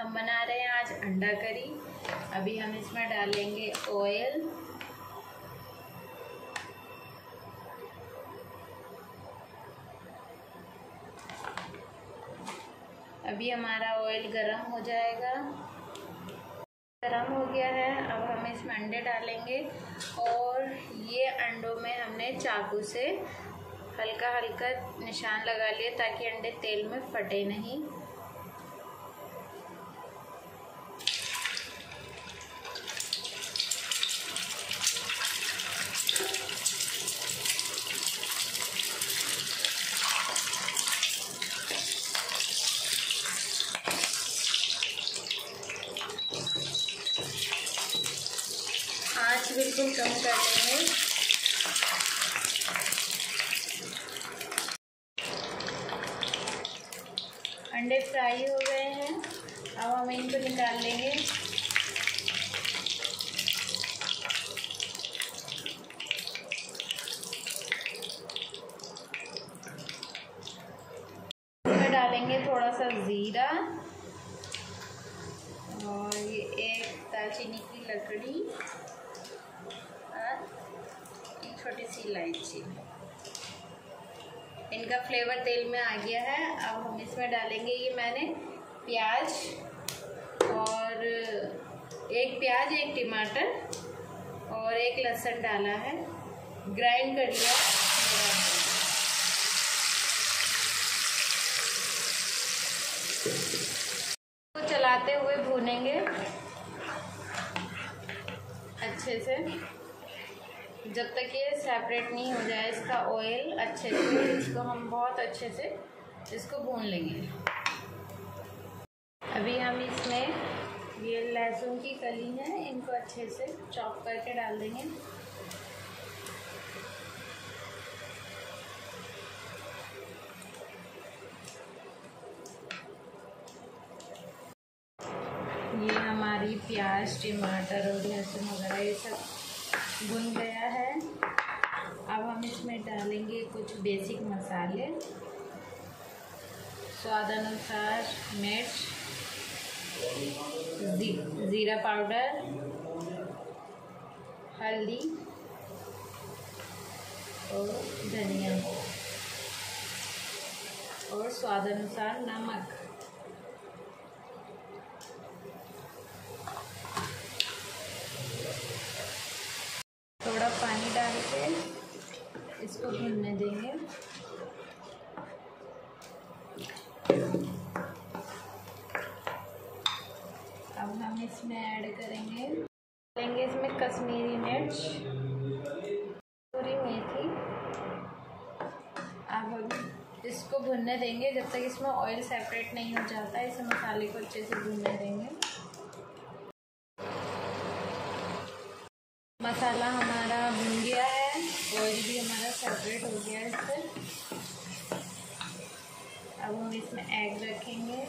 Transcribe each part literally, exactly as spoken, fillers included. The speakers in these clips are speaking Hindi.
हम बना रहे हैं आज अंडा करी। अभी हम इसमें डालेंगे ऑयल, अभी हमारा ऑयल गरम हो जाएगा। गरम हो गया है, अब हम इसमें अंडे डालेंगे और ये अंडों में हमने चाकू से हल्का हल्का निशान लगा लिए ताकि अंडे तेल में फटे नहीं। आँच बिल्कुल कम कर देंगे। अंडे फ्राई हो गए हैं, अब हम इनको निकाल लेंगे। इसमें डालेंगे थोड़ा सा ज़ीरा और ये एक दालचीनी की लकड़ी और एक छोटी सी इलायची। इनका फ्लेवर तेल में आ गया है। अब हम इसमें डालेंगे, ये मैंने प्याज और एक प्याज एक टमाटर और एक लहसुन डाला है, ग्राइंड कर लिया। तो चलाते हुए भूनेंगे अच्छे से जब तक ये सेपरेट नहीं हो जाए इसका ऑयल अच्छे से। इसको हम बहुत अच्छे से इसको भून लेंगे। अभी हम इसमें ये लहसुन की कली है, इनको अच्छे से चॉप करके डाल देंगे। ये हमारी प्याज टमाटर और लहसुन वगैरह ये सब भुन गया है। अब हम इसमें डालेंगे कुछ बेसिक मसाले, स्वाद अनुसार मिर्च, जी, ज़ीरा पाउडर, हल्दी और धनिया और स्वाद अनुसार नमक। थोड़ा पानी डाल के इसको भूनने देंगे। अब हम इसमें ऐड करेंगे डालेंगे इसमें कश्मीरी मिर्च, पूरी मेथी। अब हम इसको भूनने देंगे जब तक इसमें ऑयल सेपरेट नहीं हो जाता। इस मसाले को अच्छे से भूनने देंगे। मसाला हमारा भुन गया है, ऑयल भी हमारा सेपरेट हो गया है इससे। अब हम इसमें एग रखेंगे।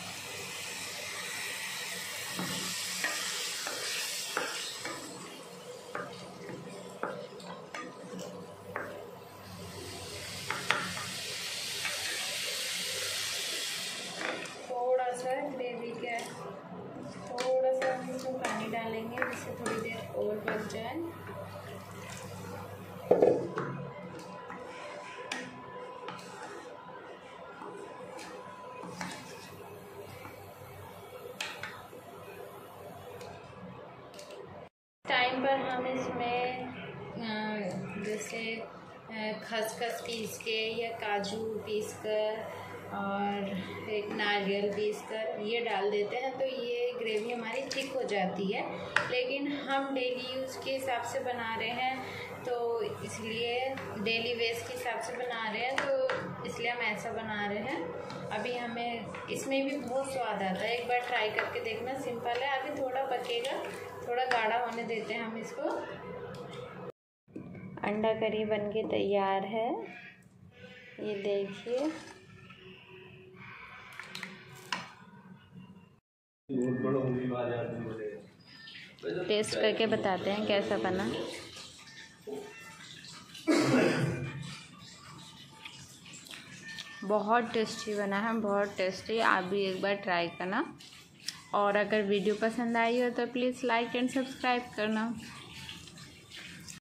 थोड़ा सा ग्रेवी का थोड़ा सा हम इसमें पानी डालेंगे जिससे थोड़ी देर और पक जाए। टाइम पर हम इसमें जैसे खसखस पीस के या काजू पीस कर और एक नारियल पीस कर ये डाल देते हैं तो ये ग्रेवी हमारी थिक हो जाती है। लेकिन हम डेली यूज़ के हिसाब से बना रहे हैं तो इसलिए डेली वेस्ट के हिसाब से बना रहे हैं तो इसलिए हम ऐसा बना रहे हैं। अभी हमें इसमें भी बहुत स्वाद आता है, एक बार ट्राई करके देखना। सिंपल है, अभी थोड़ा पकेगा, थोड़ा गाढ़ा होने देते हैं हम इसको। अंडा करी बनके तैयार है, ये देखिए। टेस्ट करके बताते हैं कैसा बना। बहुत टेस्टी बना है, बहुत टेस्टी। आप भी एक बार ट्राई करना। और अगर वीडियो पसंद आई हो तो प्लीज़ लाइक एंड सब्सक्राइब करना।